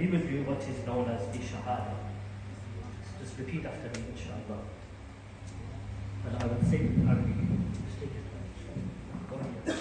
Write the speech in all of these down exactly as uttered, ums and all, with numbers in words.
we will do what is known as the Shahada. So just repeat after me, inshallah. And I will say it in Arabic. Just take it. Go ahead.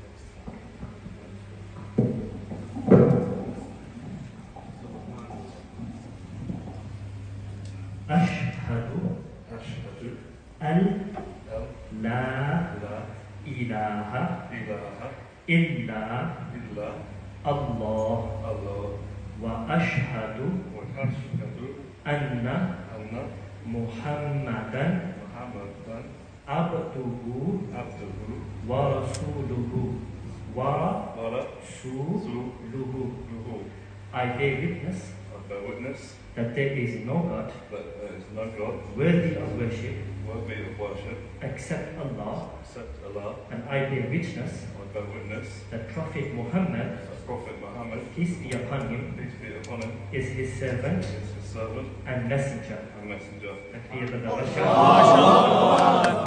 أشهد أشهد أن أن لا لا إله إله إلا إلا الله الله وأشهد وأشهد أن أن محمدا محمدا عبده عبده ورسوله ورسوله. ورسوله. I bear witness I bear witness that there is no God that there is no God worthy of worship worthy of worship except Allah, except Allah. and I bear witness I bear witness that Prophet Muhammad, that Prophet Muhammad, peace be upon him, peace be upon him, is his servant is his servant and messenger. and messenger. Takbir brother. MashaAllah.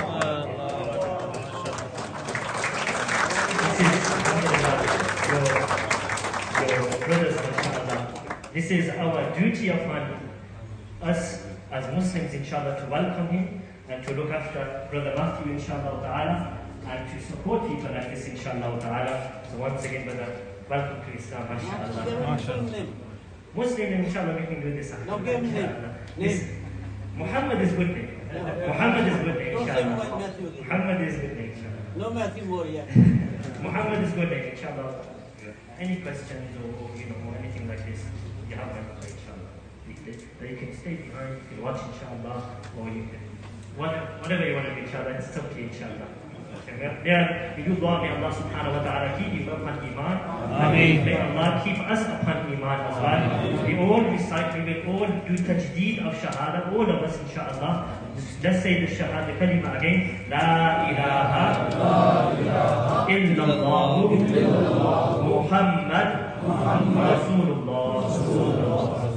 This is your, your brothers, MashaAllah. This is our duty upon us as Muslims, inshallah, to welcome him and to look after Brother Matthew, inshallah ta'ala, and to support people like this, inshallah ta'ala. So once again, brother, welcome to Islam, mashallah. Muslim, inshallah, we can do this. No, give me name. This, Muhammad is good name. Muhammad is good name, Don't say inshallah. Matthew again. Muhammad is good name, inshallah. No Matthew more yet. Muhammad is good name, inshallah. Any questions or, or you know, or anything like this, you have my number, inshallah. You can, you can stay behind, you can watch, inshallah, or you can, whatever, whatever you want to do, inshallah, it's up to you, inshallah. There, we do dua, may Allah subhanahu wa ta'ala keep you upon Iman. Ameen. May Allah keep us upon Iman as well. We all recite, we will all do tajdeed of Shahada, all of us, inshallah. Let's say the Shahada kalima again. La ilaha illallah Muhammad Rasulullah.